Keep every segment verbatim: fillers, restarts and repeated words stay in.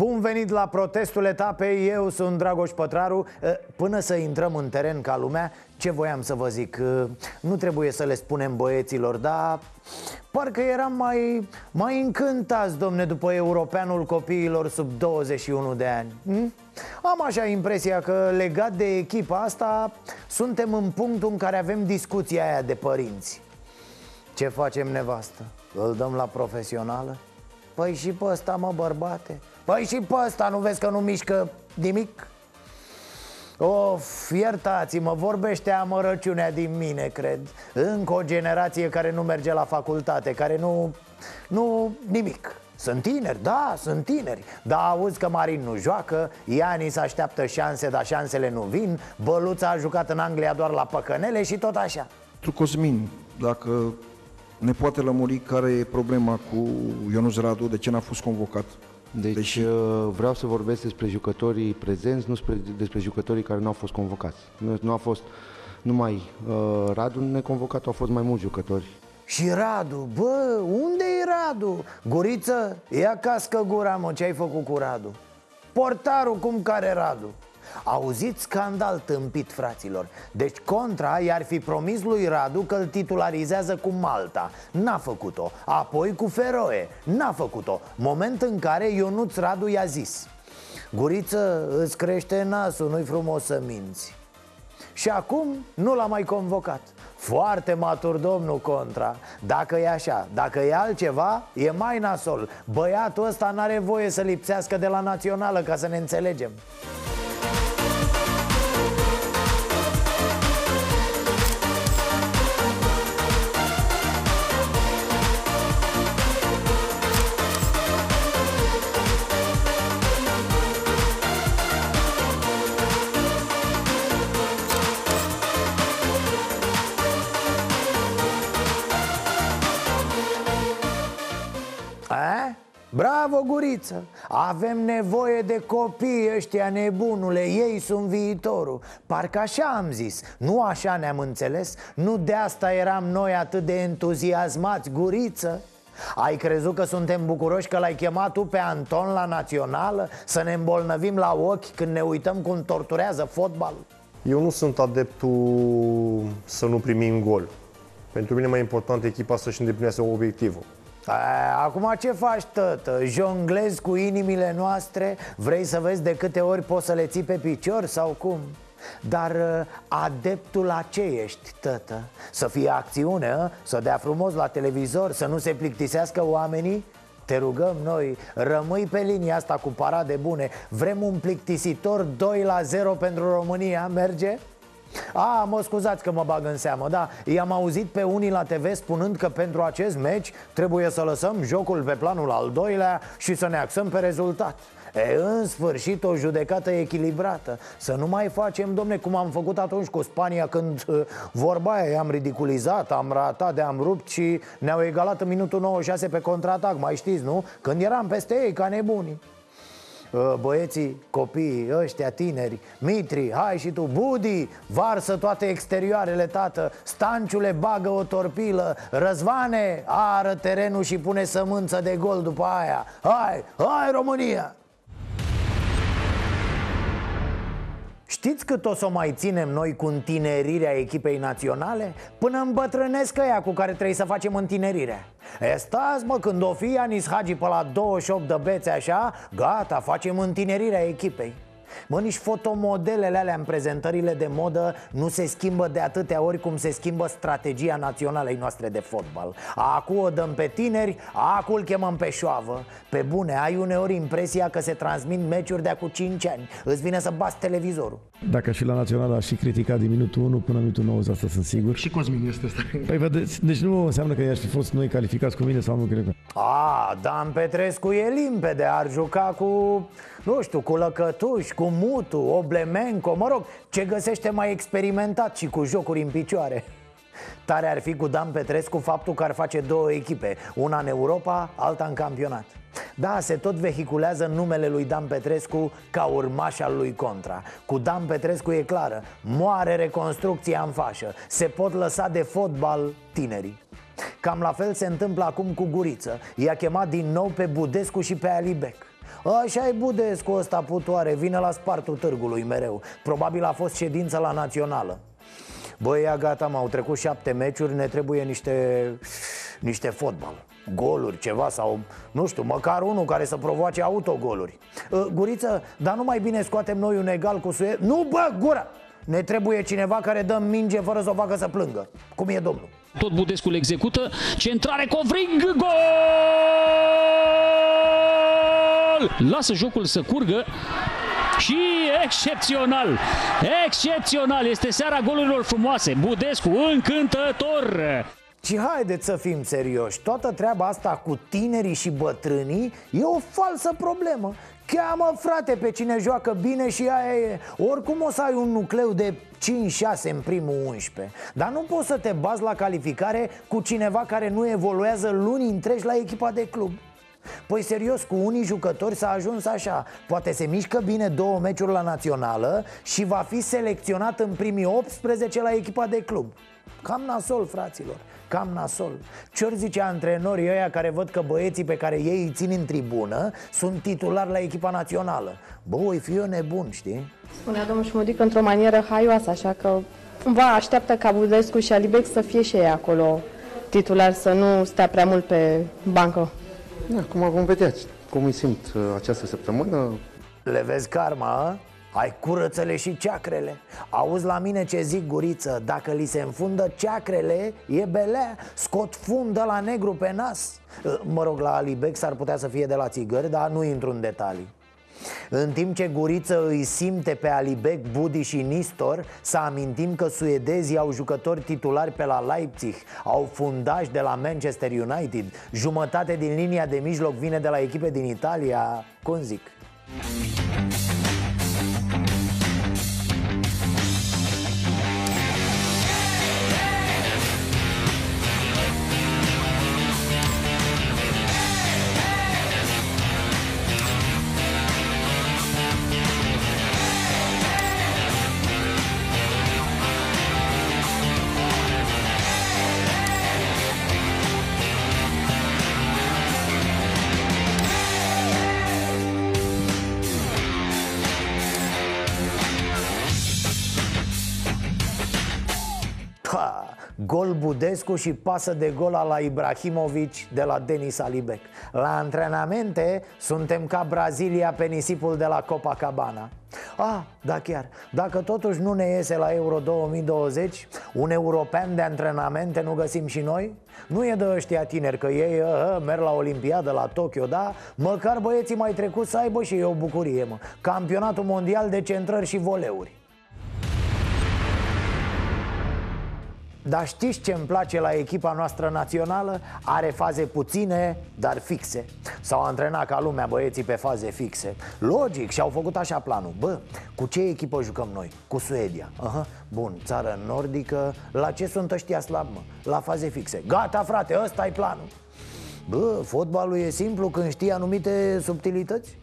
Bun venit la protestul etapei, eu sunt Dragoș Pătraru. Până să intrăm în teren ca lumea, ce voiam să vă zic? Nu trebuie să le spunem băieților, dar parcă eram mai, mai încântați, domne, după europeanul copiilor sub douăzeci și unu de ani. hm? Am așa impresia că legat de echipa asta suntem în punctul în care avem discuția aia de părinți. Ce facem, nevastă? Îl dăm la profesională? Păi și pe ăsta, mă, bărbate? Păi și pe ăsta, nu vezi că nu mișcă nimic? Of, iertați-mă, vorbește amărăciunea din mine, cred. Încă o generație care nu merge la facultate, care nu... nu... nimic. Sunt tineri, da, sunt tineri. Dar auzi că Marin nu joacă, Ianis așteaptă șanse, dar șansele nu vin, Băluța a jucat în Anglia doar la păcănele și tot așa. Cosmin, dacă ne poate lămuri care e problema cu Ionuț Radu, de ce n-a fost convocat? Deci Deși... vreau să vorbesc despre jucătorii prezenți, nu despre jucătorii care nu au fost convocați. Nu, nu a fost numai uh, Radu neconvocat, au fost mai mulți jucători. Și Radu, bă, unde e Radu? Guriță, ia cască gura, mă, ce ai făcut cu Radu? Portarul cum care Radu? Auziți, scandal tâmpit, fraților. Deci Contra i-ar fi promis lui Radu că îl titularizează cu Malta. N-a făcut-o. Apoi cu Feroe. N-a făcut-o. Moment în care Ionuț Radu i-a zis: Guriță, îți crește nasul, nu-i frumos să minți. Și acum nu l-a mai convocat. Foarte matur, domnul Contra. Dacă e așa, dacă e altceva, e mai nasol. Băiatul ăsta n-are voie să lipsească de la națională, ca să ne înțelegem. Bravo, Guriță! Avem nevoie de copii ăștia, nebunule, ei sunt viitorul. Parcă așa am zis, nu așa ne-am înțeles? Nu de asta eram noi atât de entuziasmați, Guriță? Ai crezut că suntem bucuroși că l-ai chemat tu pe Anton la națională? Să ne îmbolnăvim la ochi când ne uităm cum torturează fotbalul? Eu nu sunt adeptul să nu primim gol. Pentru mine e mai important echipa să-și îndeplinească obiectivul. A, acum ce faci, tătă? Jonglezi cu inimile noastre? Vrei să vezi de câte ori poți să le ții pe picior sau cum? Dar adeptul la ce ești, tătă? Să fie acțiune, a? Să dea frumos la televizor, să nu se plictisească oamenii? Te rugăm noi, rămâi pe linia asta cu parade bune. Vrem un plictisitor doi la zero pentru România, merge? A, mă scuzați că mă bag în seamă, da, i-am auzit pe unii la T V spunând că pentru acest meci trebuie să lăsăm jocul pe planul al doilea și să ne axăm pe rezultat. E, în sfârșit, o judecată echilibrată. Să nu mai facem, domne, cum am făcut atunci cu Spania, când uh, vorba aia i-am ridiculizat, am ratat de am rupt și ne-au egalat în minutul nouăzeci și șase pe contraatac, mai știți, nu? Când eram peste ei ca nebunii. Băieții, copiii, ăștia tineri, Mitri, hai și tu, Budi, varsă toate exterioarele, tată. Stanciule, bagă o torpilă. Răzvane, ară terenul și pune sămânță de gol după aia. Hai, hai România! Știți cât o să o mai ținem noi cu întinerirea echipei naționale? Până îmbătrânesc ăia cu care trebuie să facem întinerirea. E, stați, mă, când o fi Ianis Hagi pe la douăzeci și opt de bețe așa, gata, facem întinerirea echipei. Mă, nici fotomodelele alea în prezentările de modă nu se schimbă de atâtea ori cum se schimbă strategia naționalei noastre de fotbal. Acu o dăm pe tineri, acu îl chemăm pe șoavă. Pe bune, ai uneori impresia că se transmit meciuri de acum cinci ani. Îți vine să bați televizorul. Dacă și la națională aș și criticat din minutul unu până minutul nouăzeci, asta sunt sigur. Și Cosmin este ăsta. Păi, vedeți, deci nu înseamnă că i-aș fi fost noi calificați cu mine sau nu cred că. A, Dan Petrescu e limpede, ar juca cu, nu știu, cu Lăcătuș, cu Mutu, Oblemenco, mă rog, ce găsește mai experimentat și cu jocuri în picioare. Tare ar fi cu Dan Petrescu faptul că ar face două echipe, una în Europa, alta în campionat. Da, se tot vehiculează numele lui Dan Petrescu ca urmaș al lui Contra. Cu Dan Petrescu e clară, moare reconstrucția în fașă. Se pot lăsa de fotbal tinerii. Cam la fel se întâmplă acum cu Guriță. I-a chemat din nou pe Budescu și pe Alibek. Așa e Budescu ăsta putoare, vine la spartul târgului mereu. Probabil a fost ședință la Națională. Băi, ia gata, m-au trecut șapte meciuri, ne trebuie niște, niște fotbal, goluri, ceva sau, nu știu, măcar unul care să provoace autogoluri. Guriță, dar nu mai bine scoatem noi un egal cu Suedia? Nu, bă, gura! Ne trebuie cineva care dă minge fără să o facă să plângă. Cum e domnul? Tot Budescu îl execută, centrare, Covrig, gol! Lasă jocul să curgă și excepțional, excepțional, este seara golurilor frumoase. Budescu, încântător! Și haideți să fim serioși, toată treaba asta cu tinerii și bătrânii e o falsă problemă. Cheamă, frate, pe cine joacă bine și aia e. Oricum o să ai un nucleu de cinci șase în primul unsprezece. Dar nu poți să te bazi la calificare cu cineva care nu evoluează luni întregi la echipa de club. Păi serios, cu unii jucători s-a ajuns așa. Poate se mișcă bine două meciuri la națională și va fi selecționat în primii optsprezece la echipa de club. Cam nasol, fraților, cam nasol. Ce-or zice antrenorii ăia care văd că băieții pe care ei îi țin în tribună sunt titulari la echipa națională? Bă, oi fi eu nebun, știi? Spunea domnul Șmudic într-o manieră haioasă, așa că cumva așteaptă ca Budescu și Alibec să fie și ei acolo titulari, să nu stea prea mult pe bancă. Acum vom vedea cum îi simt această săptămână. Le vezi karma, a? Ai curăță-le și ceacrele. Auzi la mine ce zic, Guriță? Dacă li se înfundă ceacrele, e belea. Scot fundă la negru pe nas. Mă rog, la Alibec s-ar putea să fie de la țigări, dar nu intru în detalii. În timp ce Guriță îi simte pe Alibec, Budi și Nistor, să amintim că suedezii au jucători titulari pe la Leipzig, au fundași de la Manchester United, jumătate din linia de mijloc vine de la echipe din Italia, cum zic? Gol Budescu și pasă de gol la Ibrahimovic de la Denis Alibec. La antrenamente suntem ca Brazilia pe nisipul de la Copacabana. Ah, da chiar, dacă totuși nu ne iese la Euro două mii douăzeci, un european de antrenamente nu găsim și noi? Nu e de ăștia tineri, că ei uh, merg la Olimpiadă, la Tokyo, da? Măcar băieții mai trecut să aibă și ei o bucurie, mă. Campionatul mondial de centrări și voleuri. Dar știți ce îmi place la echipa noastră națională? Are faze puține, dar fixe. S-au antrenat ca lumea băieții pe faze fixe. Logic, și-au făcut așa planul. Bă, cu ce echipă jucăm noi? Cu Suedia. Aha. Bun, țară nordică. La ce sunt ăștia slab, mă? La faze fixe. Gata, frate, ăsta-i planul. Bă, fotbalul e simplu când știi anumite subtilități.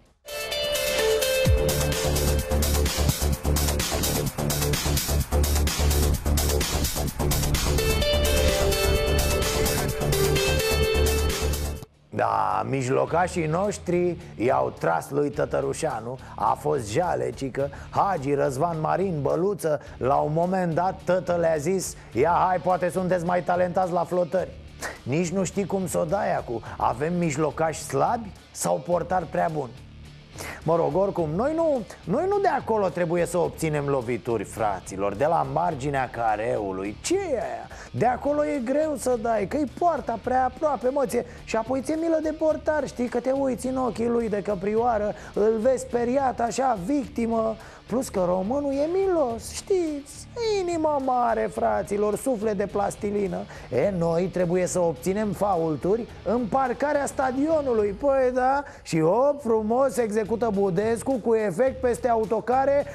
Da, mijlocașii noștri i-au tras lui Tătărușanu. A fost jale, cică. Hagi, Răzvan Marin, Băluță. La un moment dat tătă le-a zis: ia, hai, poate sunteți mai talentați la flotări. Nici nu știi cum s-o dai acu. Avem mijlocași slabi sau portari prea buni? Mă rog, oricum, noi nu, noi nu de acolo trebuie să obținem lovituri, fraților. De la marginea careului. Ce e aia? De acolo e greu să dai, că-i poarta prea aproape, mă, ție. Și apoi ți-e milă de portar, știi, că te uiți în ochii lui de căprioară, îl vezi speriat așa, victimă. Plus că românul e milos, știți, inimă mare, fraților, suflet de plastilină. E, noi trebuie să obținem faulturi în parcarea stadionului. Păi da, și hop, frumos execută Budescu cu efect peste autocare.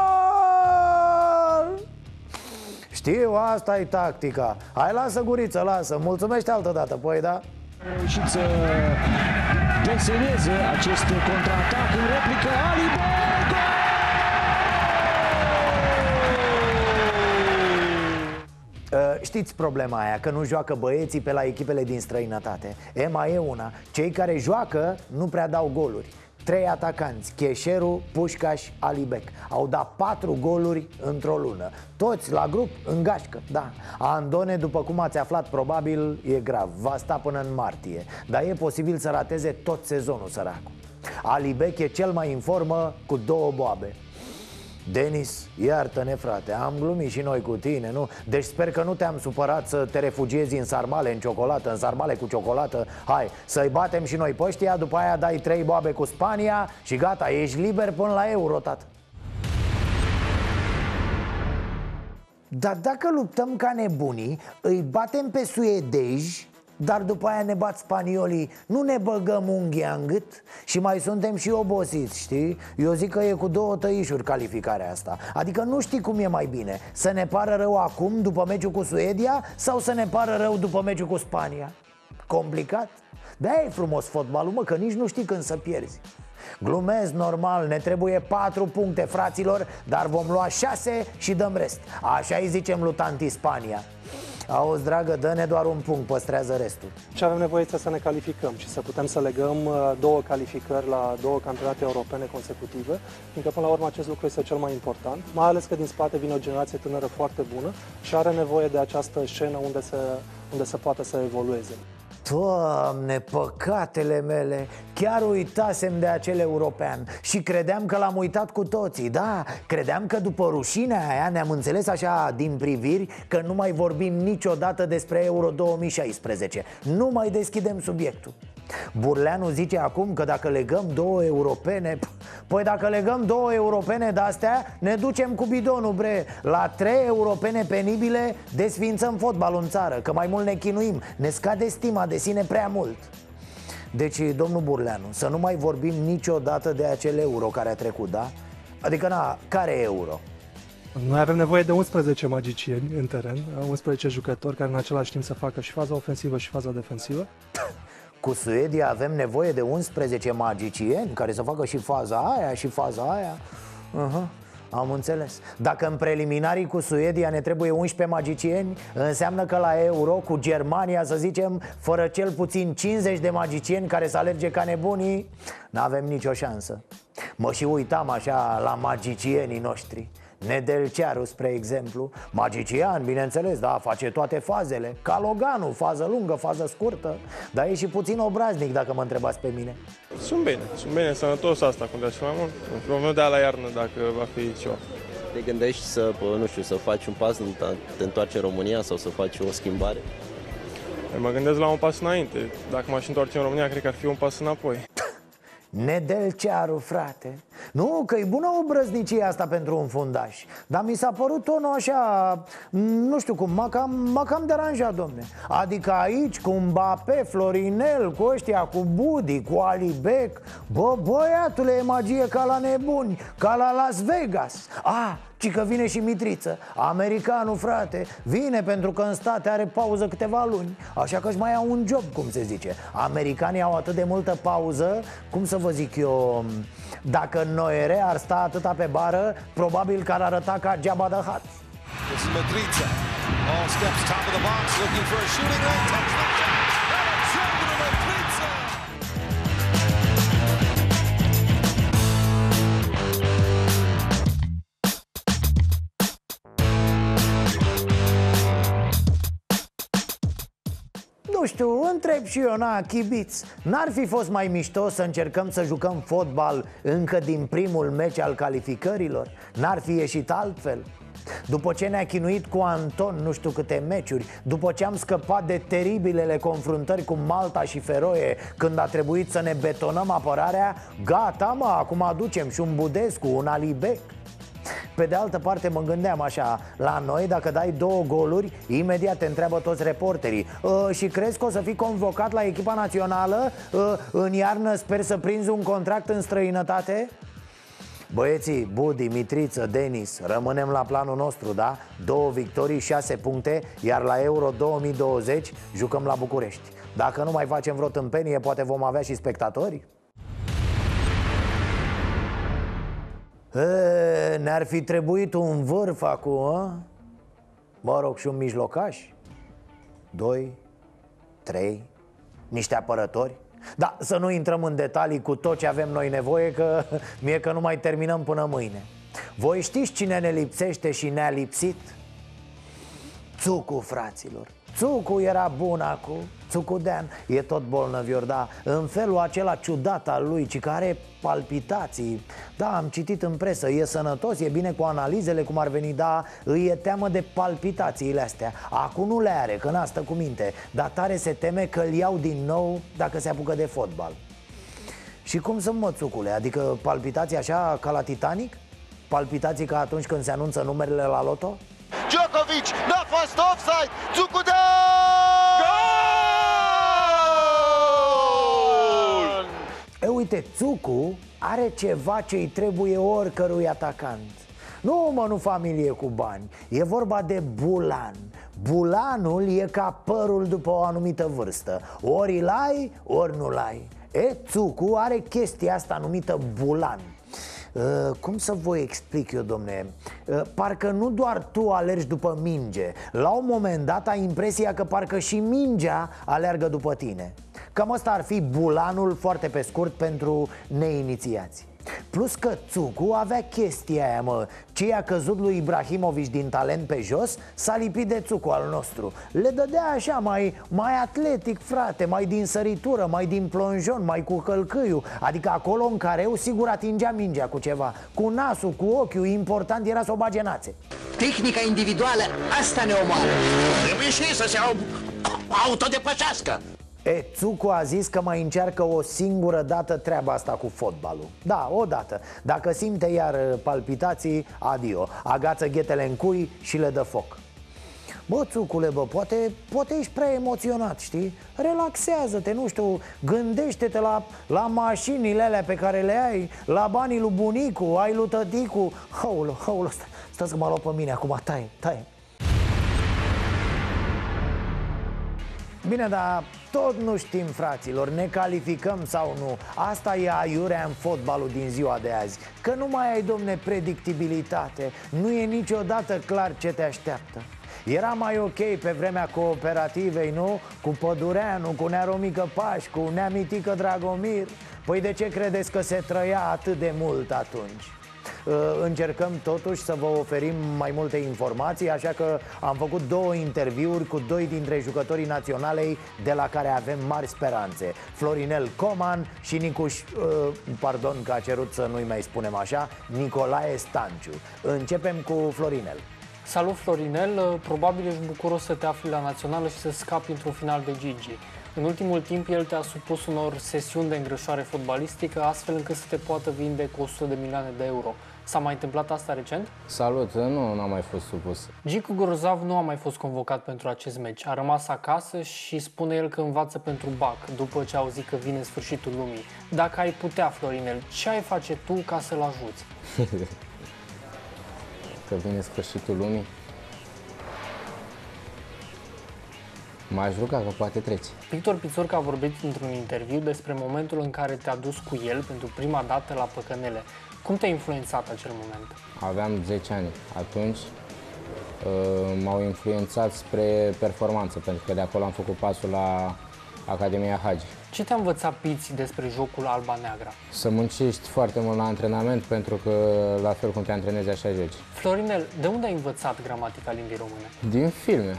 Gol! Știu, asta e tactica. Hai, lasă, Guriță, lasă, mulțumește altădată, păi da. A reușit să deseneze acest contraatac în replică. Alibec! Știi știți problema aia, că nu joacă băieții pe la echipele din străinătate. E, mai e una, cei care joacă nu prea dau goluri. Trei atacanți, Cheșeru, Pușcaș, Alibek, au dat patru goluri într-o lună. Toți la grup, în gașcă, da. Andone, după cum ați aflat, probabil e grav, va sta până în martie. Dar e posibil să rateze tot sezonul, săracul. Alibek e cel mai în formă, cu două boabe. Denis, iartă-ne, frate, am glumit și noi cu tine, nu? Deci sper că nu te-am supărat să te refugiezi în sarmale, în ciocolată, în sarmale cu ciocolată. Hai, să-i batem și noi pe ăștia, după aia dai trei boabe cu Spania și gata, ești liber până la Euro, tată. Dar dacă luptăm ca nebunii, îi batem pe suedezi, dar după aia ne bat spaniolii, nu ne băgăm unghia în gât? Și mai suntem și obosiți, știi? Eu zic că e cu două tăișuri calificarea asta. Adică nu știi cum e mai bine, să ne pară rău acum după meciul cu Suedia sau să ne pară rău după meciul cu Spania? Complicat? De-aia e frumos fotbalul, mă, că nici nu știi când să pierzi. Glumesc, normal, ne trebuie patru puncte, fraților, dar vom lua șase și dăm rest. Așa îi zicem lui tanti Spania. Auzi, dragă, dă-ne doar un punct, păstrează restul. Ce avem nevoie este să ne calificăm și să putem să legăm două calificări la două campionate europene consecutive, fiindcă până la urmă acest lucru este cel mai important, mai ales că din spate vine o generație tânără foarte bună și are nevoie de această scenă unde să, unde să poată să evolueze. Doamne, păcatele mele, chiar uitasem de acel european și credeam că l-am uitat cu toții. Da, credeam că după rușinea aia ne-am înțeles așa din priviri că nu mai vorbim niciodată despre Euro două mii șaisprezece. Nu mai deschidem subiectul. Burleanu zice acum că dacă legăm două europene, păi dacă legăm două europene de-astea, ne ducem cu bidonul, bre. La trei europene penibile desfințăm fotbalul în țară, că mai mult ne chinuim, ne scade stima de sine prea mult. Deci, domnul Burleanu, să nu mai vorbim niciodată de acel euro care a trecut, da? Adică, na, care e euro? Noi avem nevoie de unsprezece magicieni în teren, unsprezece jucători care în același timp să facă și faza ofensivă și faza defensivă. Cu Suedia avem nevoie de unsprezece magicieni care să facă și faza aia și faza aia. uh-huh. Am înțeles. Dacă în preliminarii cu Suedia ne trebuie unsprezece magicieni, înseamnă că la Euro cu Germania, să zicem, fără cel puțin cincizeci de magicieni care să alerge ca nebunii, n-avem nicio șansă. Mă și uitam așa la magicienii noștri. Nedelcearu, spre exemplu, magician, bineînțeles, da, face toate fazele. Ca Loganu, fază lungă, fază scurtă. Dar e și puțin obraznic, dacă mă întrebați pe mine. Sunt bine, sunt bine, sănătos, asta contează mai mult. Vom vedea la iarnă dacă va fi ceva. Te gândești să, nu știu, să faci un pas, te întoarce în România sau să faci o schimbare? Mă gândesc la un pas înainte. Dacă m-aș întoarce în România, cred că ar fi un pas înapoi. Nedelcearu, frate. Nu, că e bună obrăznicie asta pentru un fundaș. Dar mi s-a părut tonul așa, nu știu cum, m-a cam, m-a cam deranjat, domne. Adică aici cu Mbappé, Florinel, cu ăștia, cu Budi, cu Alibek. Bă, băiatule, e magie ca la nebuni, ca la Las Vegas. Ah, ci că vine și Mitriță, americanul, frate. Vine pentru că în state are pauză câteva luni, așa că își mai au un job, cum se zice. Americanii au atât de multă pauză, cum să vă zic eu, dacă Noere ar sta atâta pe bară, probabil că ar arăta ca Jabba the Hutt. Mitriță, all steps top of the box, looking for a shooting range, touch the shot, Alexander Mitriță! Nu știu, întreb și eu, na, chibiț. N-ar fi fost mai mișto să încercăm să jucăm fotbal încă din primul meci al calificărilor? N-ar fi ieșit altfel? După ce ne-a chinuit cu Anton nu știu câte meciuri, după ce am scăpat de teribilele confruntări cu Malta și Feroe, când a trebuit să ne betonăm apărarea, gata, mă, acum aducem și un Budescu, un Alibek. Pe de altă parte mă gândeam așa, la noi dacă dai două goluri, imediat te întreabă toți reporterii uh, și crezi că o să fii convocat la echipa națională? Uh, în iarnă sper să prinzi un contract în străinătate? Băieții, Budi, Mitriță, Denis, rămânem la planul nostru, da? Două victorii, șase puncte, iar la Euro două mii douăzeci jucăm la București. Dacă nu mai facem vreo tâmpenie, poate vom avea și spectatori? E, ne-ar fi trebuit un vârf acum, a? Mă rog, și un mijlocaș. doi, trei, niște apărători. Da, să nu intrăm în detalii cu tot ce avem noi nevoie, că mie că nu mai terminăm până mâine. Voi știți cine ne lipsește și ne-a lipsit? Țucu, fraților. Țucu era bun acum. Țucudean e tot bolnăvior, da, în felul acela ciudat al lui, ci care are palpitații. Da, am citit în presă, e sănătos, e bine cu analizele, cum ar veni, da, îi e teamă de palpitațiile astea. Acum nu le are, că n-a stă cu minte, dar tare se teme că îl iau din nou dacă se apucă de fotbal. Și cum sunt, mă, Țucule? Adică palpitații așa ca la Titanic? Palpitații ca atunci când se anunță numerele la loto? Djokovic, n-a fost offside, Țucudean! E, uite, Țucu are ceva ce îi trebuie oricărui atacant. Nu, mă, nu familie cu bani. E vorba de bulan. Bulanul e ca părul după o anumită vârstă. Ori îl ai, ori nu-l ai. E, Țucu are chestia asta numită bulan. Uh, cum să vă explic eu, domne? Uh, parcă nu doar tu alergi după minge. La un moment dat ai impresia că parcă și mingea aleargă după tine. Cam ăsta ar fi bulanul, foarte pe scurt, pentru neinițiați. Plus că Țucu avea chestia aia, mă. Ce i-a căzut lui Ibrahimovic din talent pe jos, s-a lipit de Țucu al nostru. Le dădea așa, mai, mai atletic, frate, mai din săritură, mai din plonjon, mai cu călcâiul. Adică acolo în careu sigur atingea mingea cu ceva. Cu nasul, cu ochiul, important era să o bage națe. Tehnica individuală, asta ne omoară. Trebuie și ei să se autodepășească. E, Țucu a zis că mai încearcă o singură dată treaba asta cu fotbalul. Da, o dată. Dacă simte iar palpitații, adio. Agață ghetele în cui și le dă foc. Bă, Țucule, bă, poate, poate ești prea emoționat, știi? Relaxează-te, nu știu, gândește-te la, la mașinile alea pe care le ai, la banii lui bunicu, ai lui tăticu. Haulă, haulă, stai, stai că m-a luat pe mine acum, taie, taie. Bine, dar tot nu știm, fraților, ne calificăm sau nu. Asta e aiurea în fotbalul din ziua de azi. Că nu mai ai, domne, predictibilitate. Nu e niciodată clar ce te așteaptă. Era mai ok pe vremea cooperativei, nu? Cu Pădureanu, cu Nearomică Paș, cu Neamitică Dragomir. Păi de ce credeți că se trăia atât de mult atunci? Încercăm totuși să vă oferim mai multe informații, așa că am făcut două interviuri cu doi dintre jucătorii naționalei de la care avem mari speranțe, Florinel Coman și Nicuș, pardon că a cerut să nu-i mai spunem așa, Nicolae Stanciu. Începem cu Florinel. Salut, Florinel, probabil ești bucuros să te afli la națională și să scapi într-un final de Gigi. În ultimul timp el te-a supus unor sesiuni de îngrășare fotbalistică, astfel încât să te poată vinde cu o sută de milioane de euro. S-a mai întâmplat asta recent? Salut, nu, n-am mai fost supus. Gicu Grozav nu a mai fost convocat pentru acest meci. A rămas acasă și spune el că învață pentru B A C, după ce a auzit că vine sfârșitul lumii. Dacă ai putea, Florinel, ce ai face tu ca să-l ajuți? Că vine sfârșitul lumii? M-aș ruga că poate trece. Victor Pițurcă a vorbit într-un interviu despre momentul în care te-a dus cu el pentru prima dată la Păcănele. Cum te-a influențat acel moment? Aveam zece ani. Atunci uh, m-au influențat spre performanță, pentru că de acolo am făcut pasul la Academia Hagi. Ce te-a învățat Piți despre jocul alba-neagră? Să muncești foarte mult la antrenament, pentru că la fel cum te antrenezi, așa joci. Florinel, de unde ai învățat gramatica limbii române? Din filme.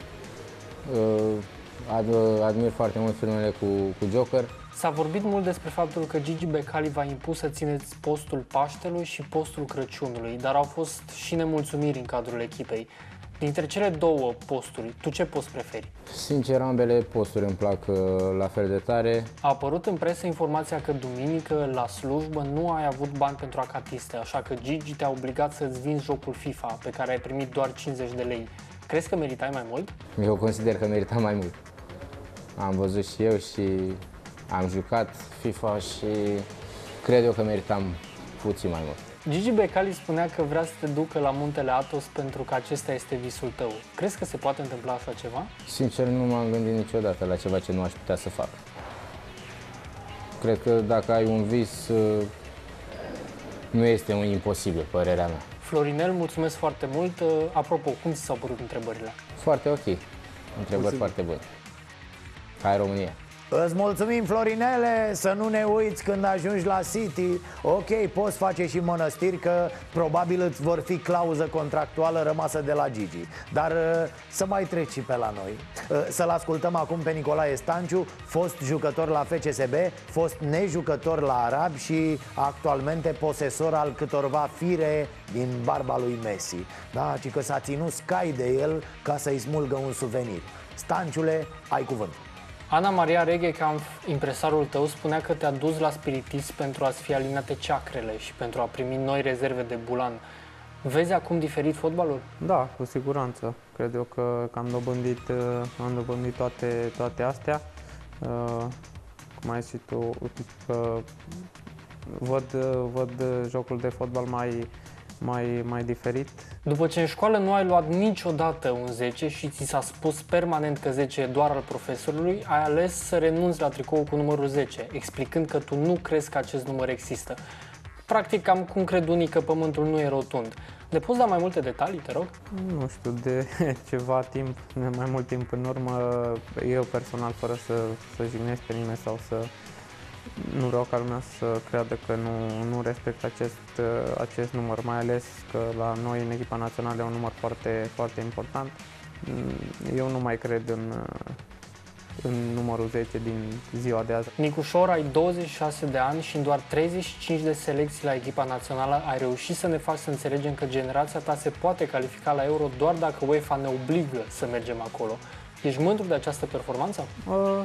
Admir foarte mult filmele cu, cu Joker. S-a vorbit mult despre faptul că Gigi Becali v-a impus să țineți postul Paștelui și postul Crăciunului, dar au fost și nemulțumiri în cadrul echipei. Dintre cele două posturi, tu ce post preferi? Sincer, ambele posturi îmi plac la fel de tare. A apărut în presă informația că duminică, la slujbă, nu ai avut bani pentru acatiste, așa că Gigi te-a obligat să-ți vinzi jocul FIFA, pe care ai primit doar cincizeci de lei. Crezi că meritai mai mult? Eu consider că meritam mai mult. Am văzut și eu și am jucat FIFA și cred eu că meritam puțin mai mult. Gigi Becali spunea că vrea să te ducă la Muntele Athos pentru că acesta este visul tău. Crezi că se poate întâmpla așa ceva? Sincer, nu m-am gândit niciodată la ceva ce nu aș putea să fac. Cred că dacă ai un vis, nu este un imposibil, părerea mea. Florinel, mulțumesc foarte mult. Apropo, cum ți s-au părut întrebările? Foarte ok. întrebări foarte bune. Hai România! Îți mulțumim, Florinele, să nu ne uiți când ajungi la City. Ok, poți face și Mănăstiri, că probabil îți vor fi clauză contractuală rămasă de la Gigi. Dar să mai treci și pe la noi. Să-l ascultăm acum pe Nicolae Stanciu, fost jucător la F C S B, fost nejucător la Arabi și actualmente posesor al câtorva fire din barba lui Messi. Da, ci că s-a ținut scai de el ca să-i smulgă un suvenir. Stanciule, ai cuvânt. Ana Maria Reghecamp, impresarul tău, spunea că te-a dus la spiritist pentru a-ți fi alinate ceacrele și pentru a primi noi rezerve de bulan. Vezi acum diferit fotbalul? Da, cu siguranță. Cred eu că, că am dobândit, am dobândit toate, toate astea. Uh, cum ai zis tu, că văd, văd jocul de fotbal mai, mai, mai diferit. După ce în școală nu ai luat niciodată un zece și ți s-a spus permanent că zece e doar al profesorului, ai ales să renunți la tricoul cu numărul zece, explicând că tu nu crezi că acest număr există. Practic, cam cum cred unii că pământul nu e rotund. Ne poți da mai multe detalii, te rog? Nu știu, de ceva timp, de mai mult timp în urmă, eu personal, fără să, să jignesc pe nimeni sau să... Nu vreau ca lumea să creadă că nu, nu respect acest, acest număr, mai ales că la noi în echipa națională e un număr foarte, foarte important. Eu nu mai cred în, în numărul zece din ziua de azi. Nicușor, ai douăzeci și șase de ani și în doar treizeci și cinci de selecții la echipa națională ai reușit să ne faci să înțelegem că generația ta se poate califica la Euro doar dacă UEFA ne obligă să mergem acolo. Ești mândru de această performanță? Uh,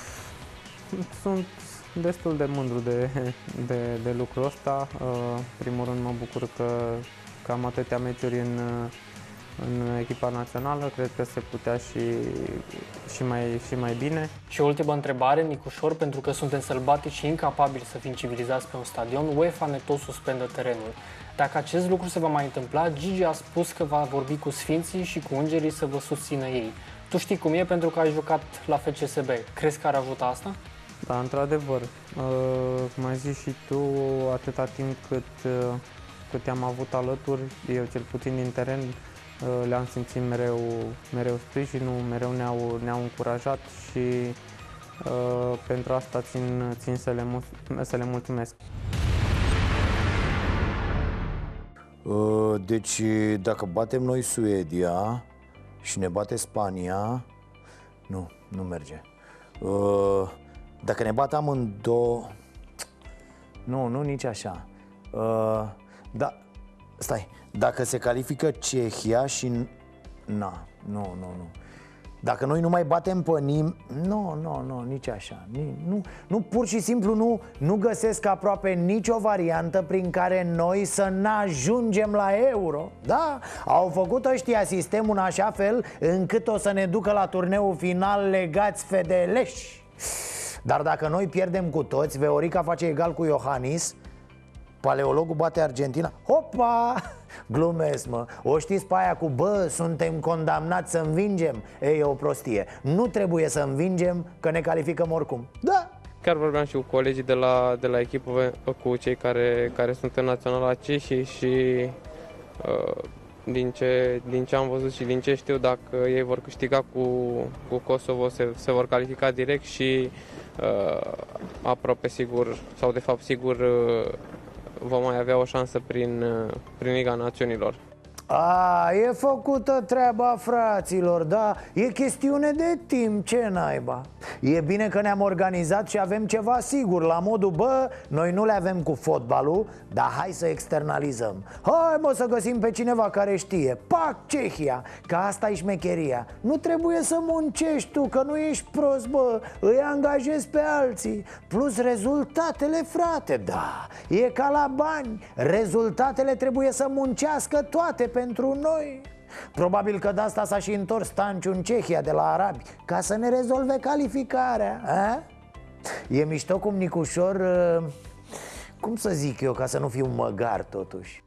sunt destul de mândru de, de, de lucrul ăsta. Uh, primul rând mă bucur că, că am atâtea meciuri în, în echipa națională. Cred că se putea și, și, mai, și mai bine. Și o ultimă întrebare, Nicușor, pentru că suntem sălbatici și incapabili să fim civilizați pe un stadion, UEFA ne tot suspendă terenul. Dacă acest lucru se va mai întâmpla, Gigi a spus că va vorbi cu sfinții și cu îngerii să vă susțină ei. Tu știi cum e pentru că ai jucat la F C S B. Crezi că ar ajuta asta? Da, într-adevăr. Cum ai zis și tu, atâta timp cât, cât te-am avut alături, eu cel puțin din teren, le-am simțit mereu, mereu sprijinul, mereu ne-au, ne-au încurajat și uh, pentru asta țin, țin să, le, să le mulțumesc. Uh, deci, dacă batem noi Suedia și ne bate Spania, nu, nu merge. Uh, Dacă ne bat amândouă... Nu, nu, nici așa. uh, Da, stai. Dacă se califică Cehia și... Na, nu, nu, nu. Dacă noi nu mai batem pe nimeni... Nu, nu, nu, nici așa. Nu, nu, pur și simplu nu, nu găsesc aproape nicio variantă prin care noi să n-ajungem la Euro. Da, au făcut ăștia sistemul în așa fel încât o să ne ducă la turneul final legați fedeleși. Dar dacă noi pierdem cu toți, Veorica face egal cu Iohannis, paleologul bate Argentina. Hopa! Glumesc, mă. O știți pe aia cu bă, suntem condamnați să învingem? Ei, e o prostie. Nu trebuie să învingem, că ne calificăm oricum. Da! Chiar vorbeam și cu colegii de la, de la echipă, cu cei care, care sunt în Naționala Cehii și uh, din, ce, din ce am văzut și din ce știu, dacă ei vor câștiga cu, cu Kosovo, se, se vor califica direct și uh, aproape sigur, sau de fapt sigur, uh, vom mai avea o șansă prin, uh, prin Liga Națiunilor. A, e făcută treaba, fraților, da? E chestiune de timp, ce naiba? E bine că ne-am organizat și avem ceva sigur, la modul, bă, noi nu le avem cu fotbalul, dar hai să externalizăm. Hai, mă, să găsim pe cineva care știe. Pac, Cehia, că asta e șmecheria. Nu trebuie să muncești tu, că nu ești prost, bă, îi angajezi pe alții. Plus rezultatele, frate, da, e ca la bani. Rezultatele trebuie să muncească toate pentru noi. Probabil că de asta s-a și întors Stanciu în Cehia de la arabi, ca să ne rezolve calificarea, a? E mișto cum Nicușor, cum să zic eu, ca să nu fiu măgar totuși.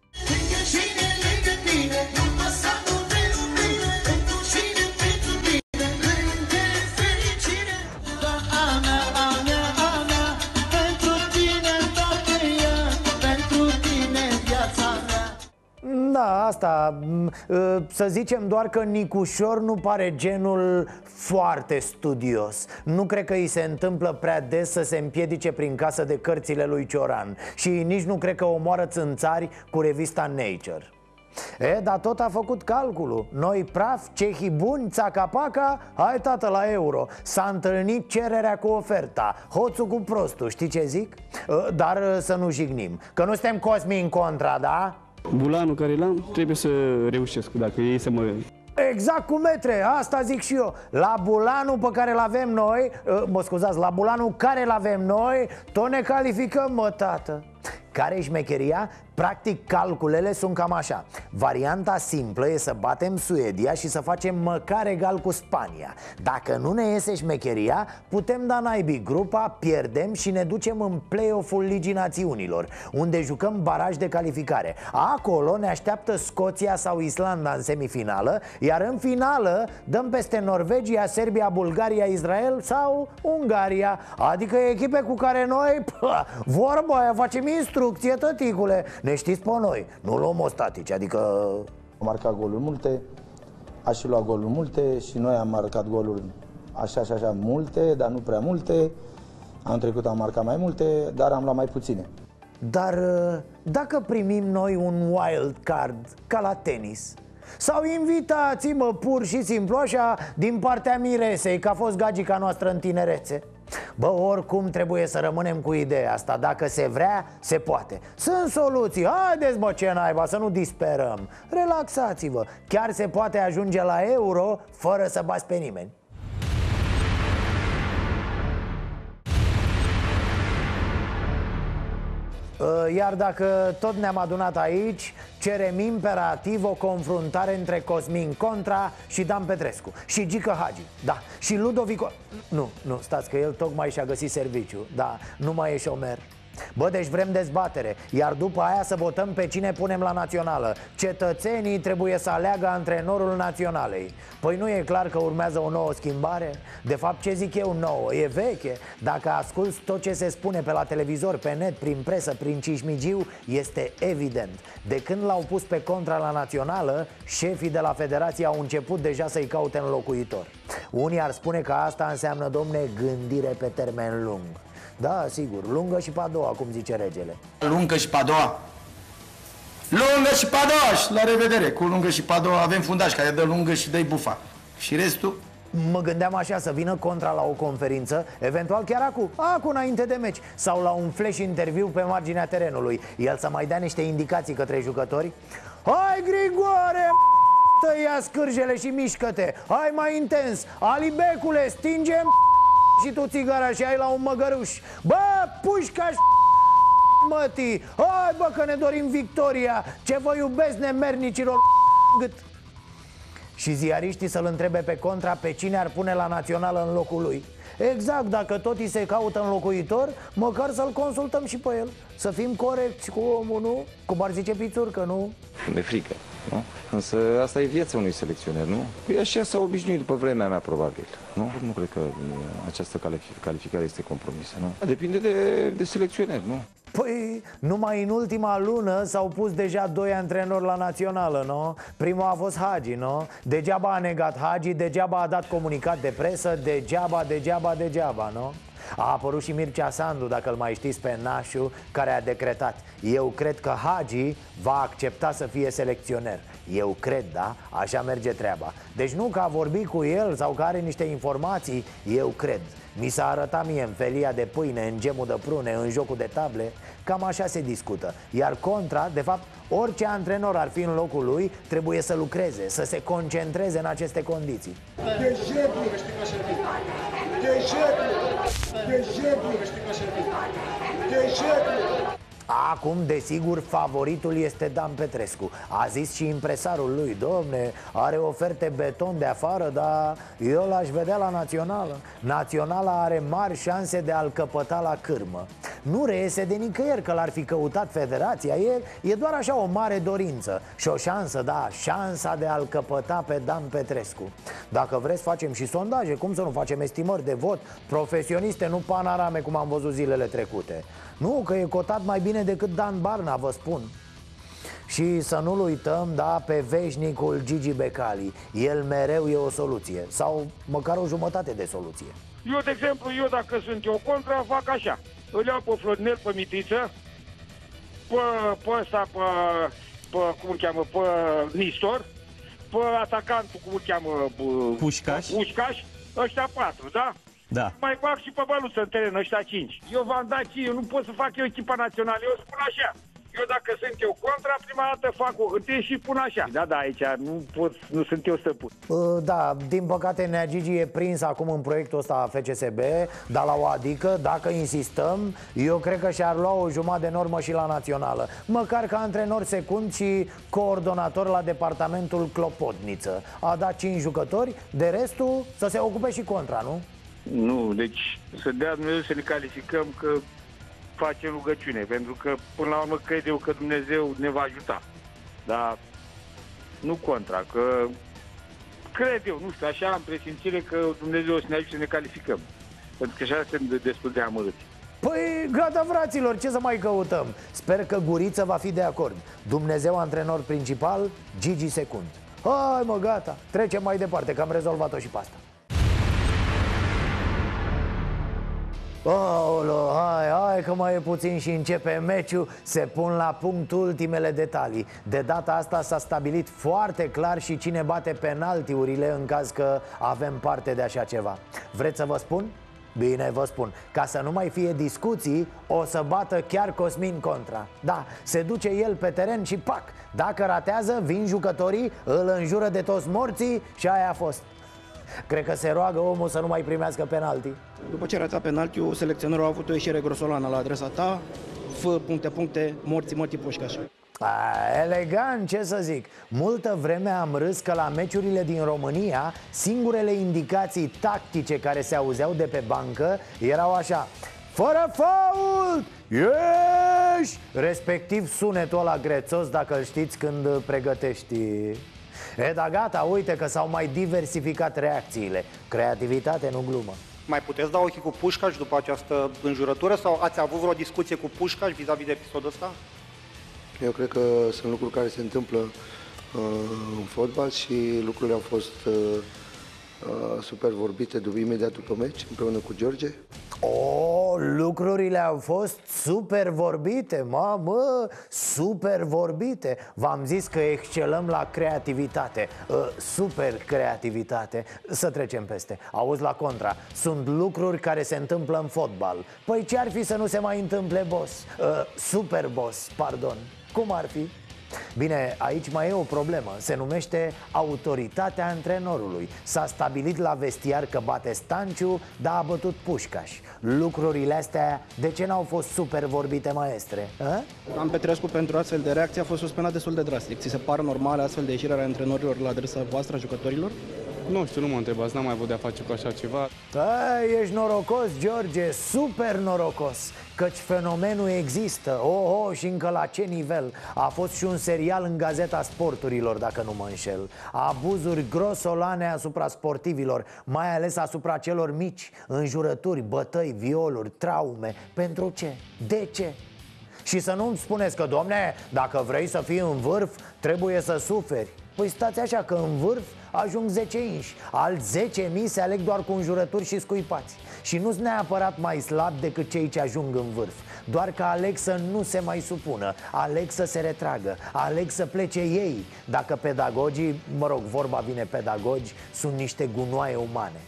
Da, asta, să zicem doar că Nicușor nu pare genul foarte studios. Nu cred că îi se întâmplă prea des să se împiedice prin casă de cărțile lui Cioran. Și nici nu cred că omoară țânțari cu revista Nature. E, dar tot a făcut calculul. Noi praf, cehii buni, țaca-paca, hai tată la euro. S-a întâlnit cererea cu oferta, hoțul cu prostul, știi ce zic? Dar să nu jignim, că nu suntem Cosmi în contra, da? Bulanul care l-am trebuie să reușesc, dacă ei să mă... Exact cu metre, asta zic și eu. La bulanul pe care l-avem noi, mă scuzați, la bulanul care l-avem noi, tot ne calificăm, mă, tată. Care-i șmecheria? Practic calculele sunt cam așa. Varianta simplă e să batem Suedia și să facem măcar egal cu Spania. Dacă nu ne iese șmecheria, putem da naibii grupa, pierdem și ne ducem în play-off-ul Ligii Națiunilor, unde jucăm baraj de calificare. Acolo ne așteaptă Scoția sau Islanda în semifinală, iar în finală dăm peste Norvegia, Serbia, Bulgaria, Israel sau Ungaria. Adică echipe cu care noi, pă, vorba aia, facem instrucție, tăticule. Ne știți pe noi, nu luăm ostatici, adică... Am marcat goluri multe, a și luat goluri multe și noi am marcat goluri așa și așa multe, dar nu prea multe. Anul trecut am marcat mai multe, dar am luat mai puține. Dar dacă primim noi un wild card, ca la tenis, sau invitați-mă pur și simplu așa din partea Miresei, că a fost gagica noastră în tinerețe, bă, oricum trebuie să rămânem cu ideea asta. Dacă se vrea, se poate. Sunt soluții, haideți bă, ce naiba, să nu disperăm. Relaxați-vă, chiar se poate ajunge la euro fără să bați pe nimeni. Iar dacă tot ne-am adunat aici, cerem imperativ o confruntare între Cosmin Contra și Dan Petrescu și Gică Hagi, da, și Ludovico... Nu, nu, stați că el tocmai și-a găsit serviciu, da, nu mai e șomer. Bă, deci vrem dezbatere, iar după aia să votăm pe cine punem la națională. Cetățenii trebuie să aleagă antrenorul naționalei. Păi nu e clar că urmează o nouă schimbare? De fapt, ce zic eu nouă? E veche. Dacă asculți tot ce se spune pe la televizor, pe net, prin presă, prin cișmigiu, este evident. De când l-au pus pe Contra la națională, șefii de la federație au început deja să-i caute înlocuitor. Unii ar spune că asta înseamnă, domne, gândire pe termen lung. Da, sigur, lungă și pe a doua, cum zice regele. Lungă și pe a doua. Lungă și pe a doua și la revedere. Cu lungă și pe a doua avem fundaș care dă lungă și dă-i bufa. Și restul? Mă gândeam așa, să vină Contra la o conferință, eventual chiar acu, acu înainte de meci, sau la un flash interviu pe marginea terenului. El să mai dea niște indicații către jucători. Hai, Grigoare, tăia scârjele și mișcă-te. Hai mai intens. Alibecule, stingem și tu țigara și ai la un măgăruș. Bă, pușca și mătii. Hai bă că ne dorim victoria. Ce vă iubesc nemernicilor gât. Și ziariștii să-l întrebe pe Contra pe cine ar pune la națională în locul lui. Exact, dacă tot îi se caută înlocuitor, măcar să-l consultăm și pe el. Să fim corecți cu omul, nu? Cum ar zice Pițurcă, nu? De frică, nu? Însă asta e viața unui selecționer, nu? Păi așa s-a obișnuit după vremea mea, probabil. Nu? Nu cred că această calificare este compromisă, nu? Depinde de, de selecționer, nu? Păi, numai în ultima lună s-au pus deja doi antrenori la națională, nu? Primul a fost Hagi, nu? Degeaba a negat Hagi, degeaba a dat comunicat de presă, degeaba, degeaba, degeaba, nu? A apărut și Mircea Sandu, dacă îl mai știți pe nașul, care a decretat: eu cred că Hagi va accepta să fie selecționer. Eu cred, da? Așa merge treaba. Deci nu că a vorbit cu el sau că are niște informații, eu cred. Mi s-a arătat mie în felia de pâine, în gemul de prune, în jocul de table. Cam așa se discută. Iar Contra, de fapt, orice antrenor ar fi în locul lui, trebuie să lucreze, să se concentreze în aceste condiții. Acum, desigur, favoritul este Dan Petrescu. A zis și impresarul lui: domne, are oferte beton de afară, dar eu l-aș vedea la națională. Naționala are mari șanse de a-l căpăta la cârmă. Nu reiese de nicăieri că l-ar fi căutat federația. E, e doar așa o mare dorință și o șansă, da, șansa de a-l căpăta pe Dan Petrescu. Dacă vreți, facem și sondaje, cum să nu facem estimări de vot profesioniste, nu panorame cum am văzut zilele trecute. Nu, că e cotat mai bine decât Dan Barna, vă spun. Și să nu-l uităm, da, pe veșnicul Gigi Becali. El mereu e o soluție, sau măcar o jumătate de soluție. Eu, de exemplu, eu dacă sunt eu contra, fac așa. Îl iau pe Florinel, pe Mitiță, pe, pe ăsta, pe, pe, cum îl cheamă, pe Nistor, pe atacantul, cum îl cheamă, Pușcaș. Pușcaș, ăștia patru, da? Da. Mai fac și pe Băluță în teren, ăștia cinci. Eu v-am dat și eu nu pot să fac eu echipa națională, eu spun așa. Eu dacă sunt eu contra, prima dată fac o hârtie și pun așa. Da, da, aici nu pot, nu sunt eu stăpân. Da, din păcate Nea Gigi e prins acum în proiectul ăsta F C S B, dar la o adică, dacă insistăm, eu cred că și-ar lua o jumătate de normă și la națională. Măcar ca antrenor secund și coordonator la departamentul Clopotniță. A dat cinci jucători, de restul să se ocupe și contra, nu? Nu, deci să dea Dumnezeu să ne calificăm că facem rugăciune, pentru că până la urmă cred eu că Dumnezeu ne va ajuta. Dar nu contra, că cred eu, nu știu, așa am presimțire că Dumnezeu o să ne ajute să ne calificăm. Pentru că așa suntem destul de amărâți. Păi gata, fraților, ce să mai căutăm? Sper că Guriță va fi de acord. Dumnezeu antrenor principal, Gigi secund. Hai mă, gata, trecem mai departe, că am rezolvat-o și pe asta. Aolo, hai, hai că mai e puțin și începe meciul. Se pun la punct ultimele detalii. De data asta s-a stabilit foarte clar și cine bate penaltiurile în caz că avem parte de așa ceva. Vreți să vă spun? Bine, vă spun. Ca să nu mai fie discuții, o să bată chiar Cosmin Contra. Da, se duce el pe teren și pac! Dacă ratează, vin jucătorii, îl înjură de toți morții și aia a fost. Cred că se roagă omul să nu mai primească penalti. După ce ratea penaltiul, selecționerul a avut o ieșire grosolană la adresa ta. Fă puncte, puncte, morții, morții, Pușcaș. A, elegant, ce să zic. Multă vreme am râs că la meciurile din România singurele indicații tactice care se auzeau de pe bancă erau așa: fără fault, ieși! Respectiv sunetul ăla grețos, dacă îl știți, când pregătești. E, da, gata, uite că s-au mai diversificat reacțiile. Creativitate, nu glumă. Mai puteți da ochii cu Pușcaș după această înjurătură sau ați avut vreo discuție cu Pușcaș vis-a-vis de episodul ăsta? Eu cred că sunt lucruri care se întâmplă uh, în fotbal și lucrurile au fost uh, uh, super vorbite după, imediat după meci, împreună cu George. O, lucrurile au fost super vorbite, mamă, super vorbite. V-am zis că excelăm la creativitate, uh, super creativitate. Să trecem peste. Auzi, la contra, sunt lucruri care se întâmplă în fotbal. Păi ce ar fi să nu se mai întâmple, boss? Uh, super boss, pardon. Cum ar fi? Bine, aici mai e o problemă. Se numește autoritatea antrenorului. S-a stabilit la vestiar că bate Stanciu, dar a bătut Pușcaș. Lucrurile astea, de ce n-au fost super vorbite, maestre? A? Dan Petrescu, pentru astfel de reacție, a fost suspendat destul de drastic. Ți se par normale astfel de ieșiri ale antrenorilor la adresa voastră, a jucătorilor? Nu știu, nu mă întrebați, n-am mai avut de-a face cu așa ceva. A, ești norocos, George, super norocos, căci fenomenul există. Oh, oh, și încă la ce nivel? A fost și un serial în Gazeta Sporturilor, dacă nu mă înșel. Abuzuri grosolane asupra sportivilor, mai ales asupra celor mici. Înjurături, bătăi, violuri, traume. Pentru ce? De ce? Și să nu-mi spuneți că, domne, dacă vrei să fii în vârf, trebuie să suferi. Păi stați așa că în vârf ajung zece inși. Alți zece mii se aleg doar cu înjurături și scuipați. Și nu-s neapărat mai slabi decât cei ce ajung în vârf. Doar că aleg să nu se mai supună, aleg să se retragă, aleg să plece ei. Dacă pedagogii, mă rog, vorba vine pedagogi, sunt niște gunoaie umane.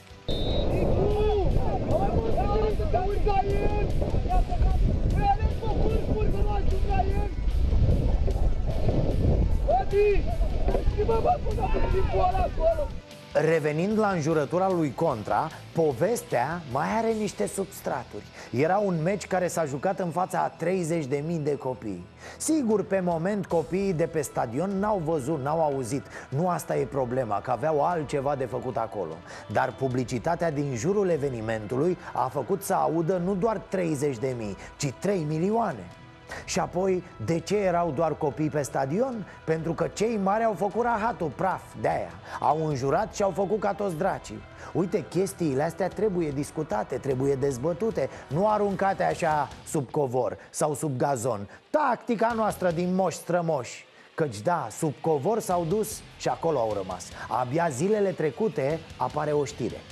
Revenind la înjurătura lui Contra, povestea mai are niște substraturi. Era un meci care s-a jucat în fața a treizeci de mii de copii. Sigur, pe moment copiii de pe stadion n-au văzut, n-au auzit. Nu asta e problema, că aveau altceva de făcut acolo. Dar publicitatea din jurul evenimentului a făcut să audă nu doar treizeci de mii, ci trei milioane. Și apoi, de ce erau doar copii pe stadion? Pentru că cei mari au făcut rahatul, praf, de-aia. Au înjurat și au făcut ca toți dracii. Uite, chestiile astea trebuie discutate, trebuie dezbătute, nu aruncate așa sub covor sau sub gazon. Tactica noastră din moși strămoși. Căci da, sub covor s-au dus și acolo au rămas. Abia zilele trecute apare o știre.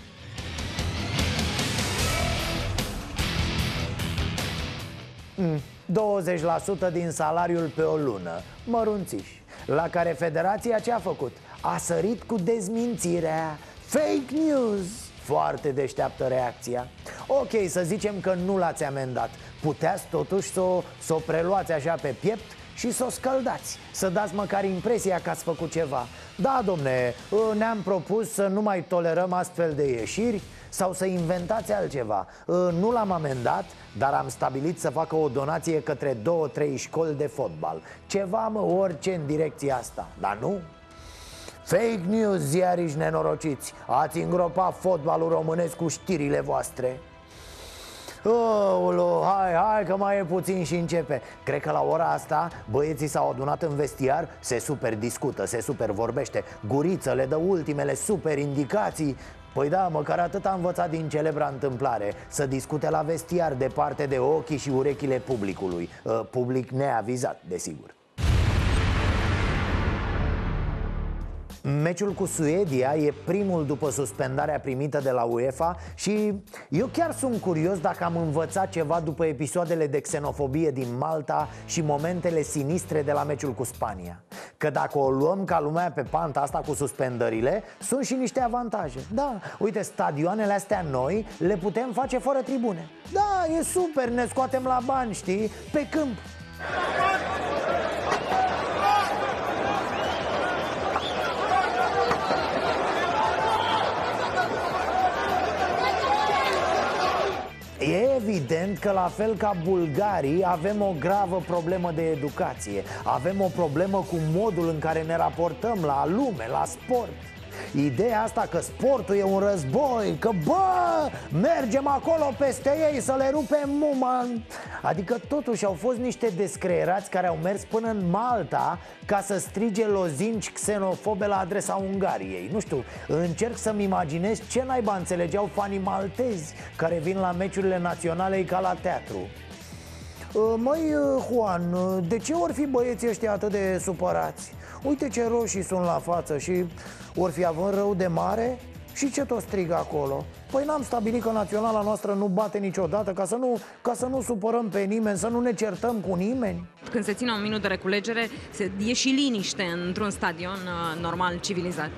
mm, douăzeci la sută din salariul pe o lună, mărunțiș. La care federația ce a făcut? A sărit cu dezmințirea. Fake news! Foarte deșteaptă reacția. Ok, să zicem că nu l-ați amendat. Puteați totuși să o, să o preluați așa pe piept și să o scăldați, să dați măcar impresia că ați făcut ceva. Da, domne, ne-am propus să nu mai tolerăm astfel de ieșiri sau să inventați altceva. Nu l-am amendat, dar am stabilit să facă o donație către două, trei școli de fotbal. Ceva, mă, orice în direcția asta. Dar nu? Fake news, ziariști nenorociți. Ați îngropat fotbalul românesc cu știrile voastre. Olo, hai, hai că mai e puțin și începe. Cred că la ora asta băieții s-au adunat în vestiar. Se super discută, se super vorbește. Guriță le dă ultimele super indicații. Păi da, măcar atât am învățat din celebra întâmplare. Să discute la vestiar, departe de ochii și urechile publicului. Public neavizat, desigur. Meciul cu Suedia e primul după suspendarea primită de la UEFA și eu chiar sunt curios dacă am învățat ceva după episoadele de xenofobie din Malta și momentele sinistre de la meciul cu Spania. Că dacă o luăm ca lumea pe panta asta cu suspendările, sunt și niște avantaje. Da, uite, stadioanele astea noi le putem face fără tribune. Da, e super, ne scoatem la bani, știi, pe câmp. E evident că, la fel ca bulgarii, avem o gravă problemă de educație. Avem o problemă cu modul în care ne raportăm la lume, la sport. Ideea asta că sportul e un război, că bă, mergem acolo peste ei să le rupem muma. Adică totuși au fost niște descreierați care au mers până în Malta ca să strige lozinci xenofobe la adresa Ungariei. Nu știu, încerc să-mi imaginez ce naiba înțelegeau fanii maltezi care vin la meciurile naționale ca la teatru. Măi, Juan, de ce ori fi băieții ăștia atât de supărați? Uite ce roșii sunt la față și ori fi având rău de mare? Și ce tot strigă acolo? Păi n-am stabilit că naționala noastră nu bate niciodată, ca să nu, ca să nu supărăm pe nimeni, să nu ne certăm cu nimeni? Când se ține un minut de reculegere, se, e și liniște într-un stadion normal, civilizat.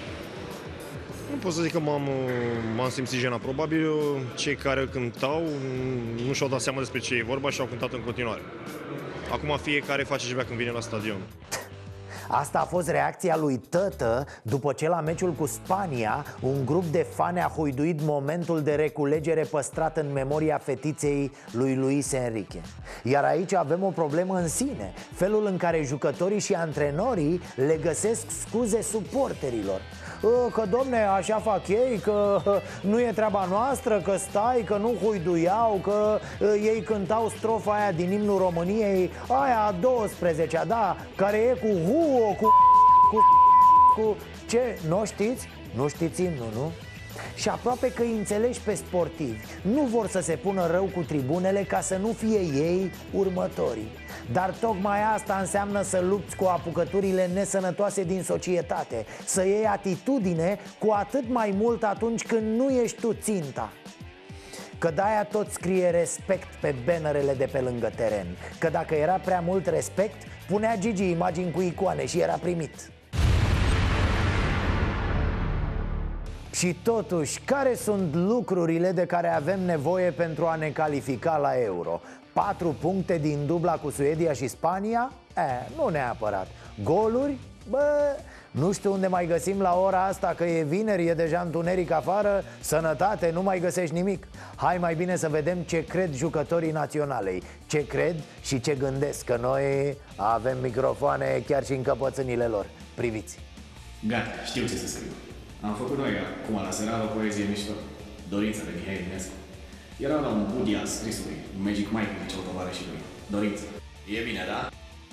Nu pot să zic că m-am, m-am simțit jenat. Probabil cei care cântau nu și-au dat seama despre ce e vorba și au cântat în continuare. Acum fiecare face ce vrea când vine la stadion. Asta a fost reacția lui Tătă după ce la meciul cu Spania un grup de fani a huiduit momentul de reculegere păstrat în memoria fetiței lui Luis Enrique. Iar aici avem o problemă în sine, felul în care jucătorii și antrenorii le găsesc scuze suporterilor. Că, domne, așa fac ei, că nu e treaba noastră, că stai, că nu huiduiau, că ei cântau strofa aia din imnul României, aia a douăsprezecea, da, care e cu huo, cu cu, cu ce? Nu știți? Nu știți imnul, nu? Și aproape că îi înțelegi pe sportivi. Nu vor să se pună rău cu tribunele ca să nu fie ei următorii. Dar tocmai asta înseamnă să lupți cu apucăturile nesănătoase din societate. Să iei atitudine cu atât mai mult atunci când nu ești tu ținta. Că de-aia tot scrie respect pe bannerele de pe lângă teren. Că dacă era prea mult respect, punea Gigi imagini cu icoane și era primit. Și totuși, care sunt lucrurile de care avem nevoie pentru a ne califica la Euro? Patru puncte din dubla cu Suedia și Spania? E, nu neapărat. Goluri? Bă, nu știu unde mai găsim la ora asta, că e vineri, e deja întuneric afară. Sănătate, nu mai găsești nimic. Hai mai bine să vedem ce cred jucătorii naționalei, ce cred și ce gândesc, că noi avem microfoane chiar și în căpățânile lor. Priviți. Gata, știu ce să scriu. Am făcut noi, cum la seara, o poezie mișto. Dorința de Mihai Eminescu. Era la un budia scrisului, un Magic Mike, ce o tovarășii lui. Dorință. E bine, da?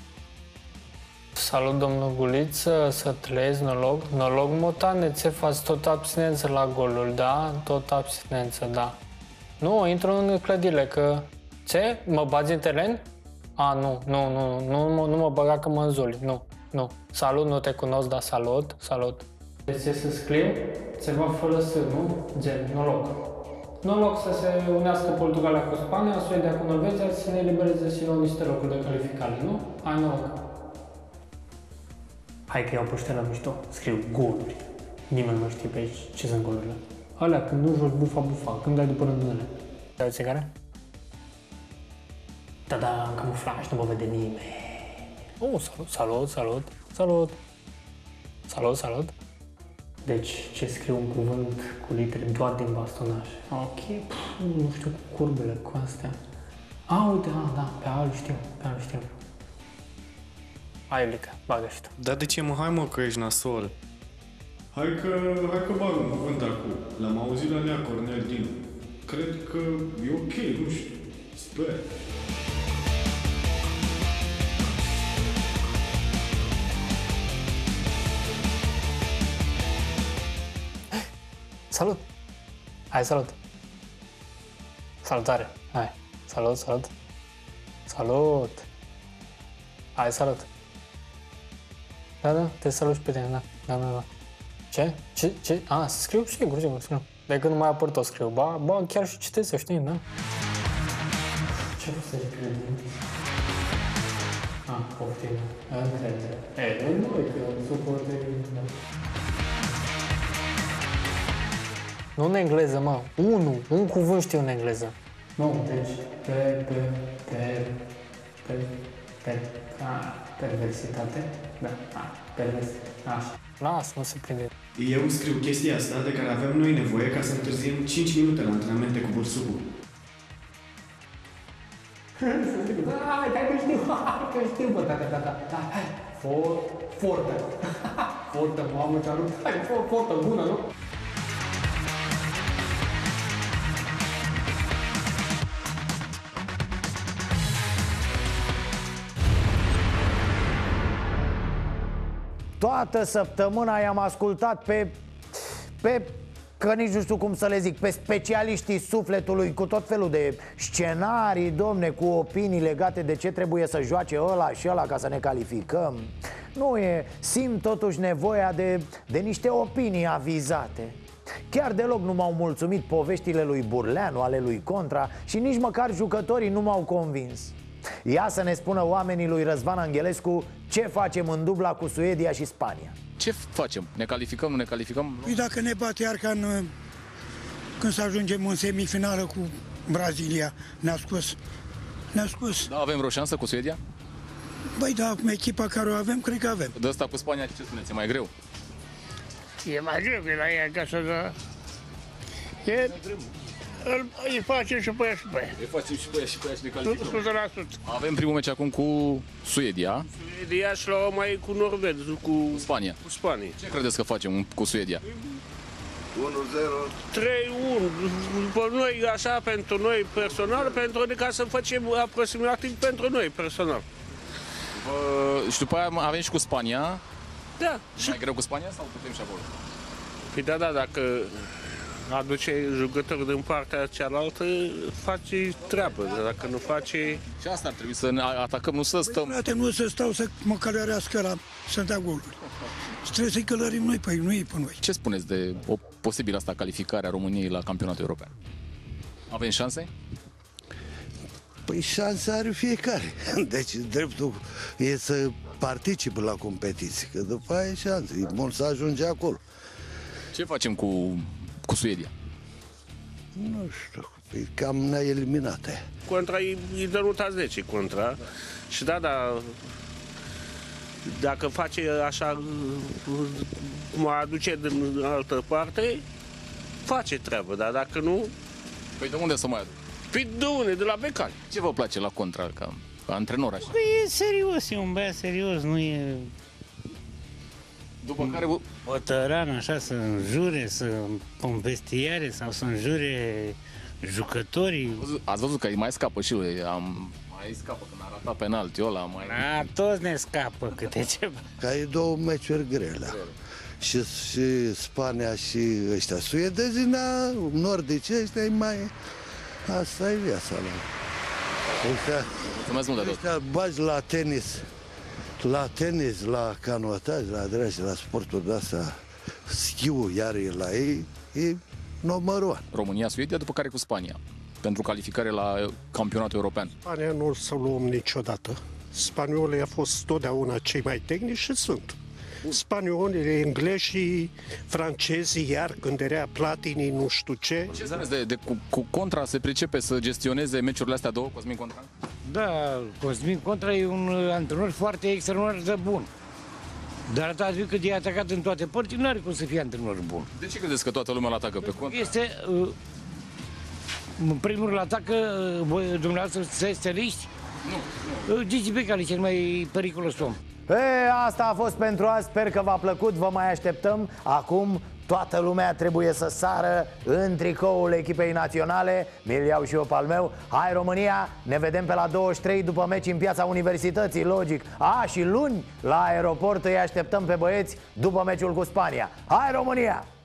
Salut, domnul Guliță, să trăiesc, nolog. Nolog motane, ce faci? Tot abstinență la goluri, da? Tot abstinență, da. Nu, intru în clădire, că... Ce? Mă bazi în teren? A, nu, nu, nu, nu, nu, nu mă băga că mă înzoli, nu. Nu. Salut, nu te cunosc, dar salut. Salut. Deci să scriu ceva fără să, nu? Gen, noroc. Noroc să se unească Portugalia cu Spania, Suedia cu Norvegia, să ne elibereze și nouă niște locuri de calificare, nu? Hai noroc. Hai că iau pe ăștia la mișto. Scriu goluri. Nimeni nu știe pe aici ce sunt golurile. Alea, când nu joci bufa, bufa, când dai după rândunele. Dai o țigară? Da, da, am camuflaj, nu mă vede nimeni. Oh, salut, salut, salut, salut. Salut, salut. Deci, ce scriu un cuvânt cu litere doar din bastonaj. Ok, pf, nu știu cu curbele, cu astea. A, uite, a, da, pe A îl știu, pe A îl știu. Hai, Iulica, bagă și tu. Dar de ce, mă? Hai, mă, că ești nasol. Hai că, hai că bag un cuvânt acum. L-am auzit la Nea Cornel Dinu. Cred că e ok, nu știu. Sper. Salut! Hai, salut! Salutare! Hai! Salut, salut! Salut! Hai, salut! Da, da, te salut și pe tine, da, da, da, da. Ce? Ce? Ce? A, să scriu? Sigur, sigur, scriu. De când nu mai apăr tot scriu. Ba, ba, chiar și citesc, să știi, da? Ce vreau să zic că A, poftim. Încredere. E, nu, nu, e că eu suport de... Nu în engleză, mă. Unu. Un cuvânt știu în engleză. Nu, deci, pe, pe, pe, pe, pe, a, perversitate? Da, a, perversitate. Așa. Las, nu se prinde. Eu scriu chestia asta de care avem noi nevoie ca să întârziem cinci minute la antrenamente cu bursucul. Hai, hai că știu, hai că știu, bă, da, da, da, da, hai. For, fortă. Fortă, mamă, ce arunc. Hai, for, fortă, bună, nu? Toată săptămâna i-am ascultat pe, pe, că nici nu știu cum să le zic, pe specialiștii sufletului cu tot felul de scenarii, domne, cu opinii legate de ce trebuie să joace ăla și ăla ca să ne calificăm. Nu e, simt totuși nevoia de, de niște opinii avizate. Chiar deloc nu m-au mulțumit poveștile lui Burleanu, ale lui Contra și nici măcar jucătorii nu m-au convins. Ia să ne spună oamenii lui Răzvan Angelescu ce facem în dubla cu Suedia și Spania. Ce facem? Ne calificăm, nu ne calificăm? Păi dacă ne bate iar ca în, când să ajungem în semifinală cu Brazilia, ne-a scos. Ne-a scos. Da, avem vreo șansă cu Suedia? Băi, da, echipa care o avem, cred că avem. De asta cu Spania, ce spuneți? E mai greu? E mai greu, că la ea acasă, da. E... Îi facem și pe ea și pe ea. Îi facem și pe ea și pe ea și ne calificăm. o sută la sută. Avem primul meci acum cu Suedia. Suedia și la mai cu Norvegia, cu Spania. Cu Spania. Ce credeți că facem cu Suedia? unu zero. trei unu. După noi, așa, pentru noi personal, pentru noi ca să facem aproximativ pentru noi personal. Vă... Și după aia avem și cu Spania. Da. Mai greu cu Spania sau putem și acolo? Păi da, da, dacă aduce jucători din partea cealaltă, face treabă, dar dacă nu face... Și asta ar trebui să ne atacăm, nu să stăm... Păi, frate, nu să stau să mă călărească la să dea goluri. Trebuie să-i călărim noi, păi nu ei pe noi. Ce spuneți de o posibilă asta calificare a României la campionatul european? Avem șanse? Păi șanse are fiecare. Deci dreptul e să participe la competiție, că după aia e șanse. E bun să ajunge acolo. Ce facem cu, cu Suedia? Nu știu, e cam neeliminată. Contra e, e de nota zece contra. Și da, da, dacă face așa cum a aduce din altă parte, face treabă, dar dacă nu... Păi de unde să mai aduc? Păi de unde? De la Becali. Ce vă place la Contra, ca, ca antrenor așa? Păi e serios, e un băiat serios, nu e... După care... O tăran așa să înjure, să în vestiare sau să înjure jucătorii. Ați văzut că îi mai scapă și lui, am... mai scapă când a ratat penalti ăla, mai... A, toți ne scapă câte ceva. Ca e două meciuri grele. Și, și Spania și ăștia suedezi, na, nordici ăștia e mai... Asta e viața lor. Ăștia, Mulțumesc mult de tot. Ăștia bagi la tenis La tenis, la canotaj, la dragi, la sportul de asta, schiul iar e la ei, e number one. România, Suedia, după care cu Spania, pentru calificare la campionatul european. Spania nu o să luăm niciodată. Spaniolii au fost totdeauna cei mai tehnici și sunt. Spaniolii, englezii, francezii, iar când era Platini, nu știu ce. Ce spuneți de, de cu, cu Contra se pricepe să gestioneze meciurile astea două, Cosmin Contra? Da, Cosmin Contra e un antrenor foarte extraordinar de bun. Dar atât timp cât e atacat în toate părțile, nu are cum să fie antrenor bun. De ce credeți că toată lumea îl atacă pe Contra? Este, în primul rând, atacă voi, dumneavoastră, steliști? Nu, nu. Gigi Becali, cel mai periculos om. E, asta a fost pentru azi, sper că v-a plăcut, vă mai așteptăm. Acum toată lumea trebuie să sară în tricoul echipei naționale. Mi-l iau și eu pe al meu. Hai România, ne vedem pe la douăzeci și trei după meci în Piața Universității, logic. A, și luni la aeroport îi așteptăm pe băieți după meciul cu Spania. Hai România!